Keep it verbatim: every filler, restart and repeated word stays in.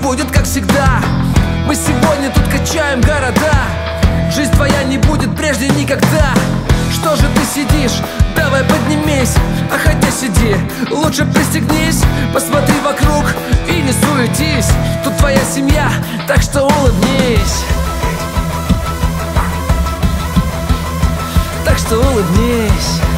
будет как всегда. Мы сегодня тут качаем города. Жизнь твоя не будет прежде никогда. Что же ты сидишь? Давай поднимись. А хотя сиди, лучше пристегнись. Посмотри вокруг и не суетись. Тут твоя семья, так что улыбнись. Так что улыбнись.